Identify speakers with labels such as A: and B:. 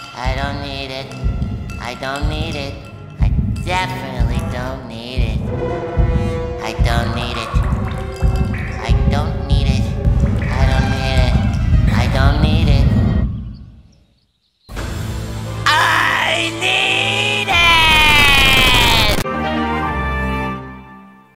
A: I don't need it. I don't need it. I definitely don't need it. I don't need it. I don't need it. I don't need it. I don't need it. I need